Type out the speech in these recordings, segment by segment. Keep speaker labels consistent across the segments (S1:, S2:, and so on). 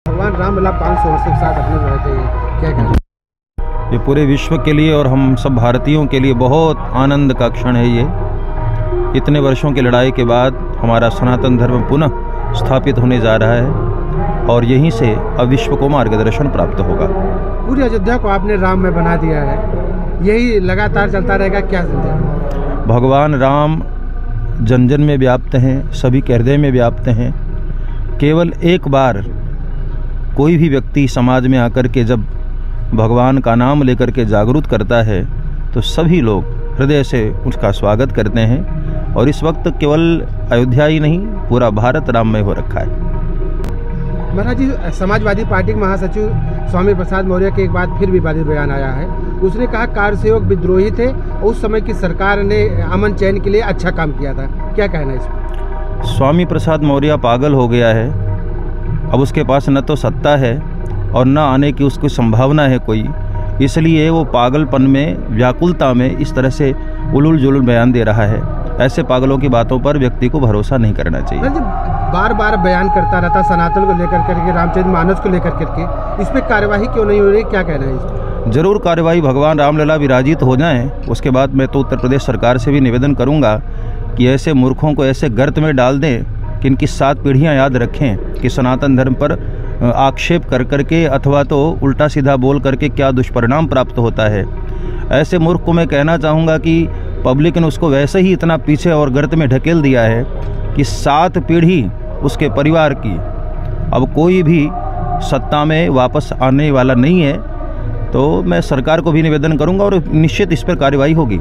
S1: भगवान रामलला 500 वर्ष के साथ अपने रहते हैं, क्या कहना?
S2: ये पूरे विश्व के लिए और हम सब भारतीयों के लिए बहुत आनंद का क्षण है। ये इतने वर्षों की लड़ाई के बाद हमारा सनातन धर्म पुनः स्थापित होने जा रहा है और यहीं से अब विश्व को मार्गदर्शन प्राप्त होगा।
S1: पूरी अयोध्या को आपने राम में बना दिया है, यही लगातार चलता रहेगा क्या?
S2: भगवान राम जन जन में व्याप्त हैं, सभी के हृदय में व्याप्त हैं। केवल एक बार कोई भी व्यक्ति समाज में आकर के जब भगवान का नाम लेकर के जागरूक करता है तो सभी लोग हृदय से उसका स्वागत करते हैं और इस वक्त केवल अयोध्या ही नहीं पूरा भारत राममय हो रखा है।
S1: महाराज जी, समाजवादी पार्टी के महासचिव स्वामी प्रसाद मौर्य के एक बाद फिर विवादित बयान आया है। उसने कहा कार सेवक विद्रोही थे और उस समय की सरकार ने अमन चैन के लिए अच्छा काम किया था, क्या कहना है इसमें?
S2: स्वामी प्रसाद मौर्य पागल हो गया है। अब उसके पास न तो सत्ता है और न आने की उसकी संभावना है कोई, इसलिए वो पागलपन में व्याकुलता में इस तरह से उलूल जुलूल बयान दे रहा है। ऐसे पागलों की बातों पर व्यक्ति को भरोसा नहीं करना चाहिए।
S1: बार बार बयान करता रहता सनातन को लेकर करके, रामचरित मानस को लेकर करके, इस पर कार्यवाही क्यों नहीं हो रही, क्या कहना है इसमें?
S2: जरूर कार्यवाही, भगवान रामलला विराजित हो जाएं उसके बाद मैं तो उत्तर प्रदेश सरकार से भी निवेदन करूंगा कि ऐसे मूर्खों को ऐसे गर्त में डाल दें कि इनकी 7 पीढ़ियां याद रखें कि सनातन धर्म पर आक्षेप कर करके अथवा तो उल्टा सीधा बोल करके क्या दुष्परिणाम प्राप्त होता है। ऐसे मूर्ख को मैं कहना चाहूँगा कि पब्लिक ने उसको वैसे ही इतना पीछे और गर्त में ढकेल दिया है कि 7 पीढ़ी उसके परिवार की अब कोई भी सत्ता में वापस आने वाला नहीं है। तो मैं सरकार को भी निवेदन करूंगा और निश्चित इस पर कार्रवाई होगी।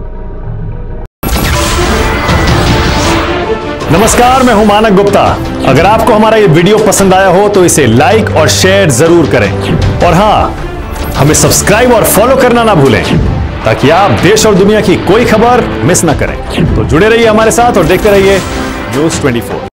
S3: नमस्कार, मैं हूं मानक गुप्ता। अगर आपको हमारा ये वीडियो पसंद आया हो तो इसे लाइक और शेयर जरूर करें और हाँ, हमें सब्सक्राइब और फॉलो करना ना भूलें ताकि आप देश और दुनिया की कोई खबर मिस ना करें। तो जुड़े रहिए हमारे साथ और देखते रहिए न्यूज़ 24।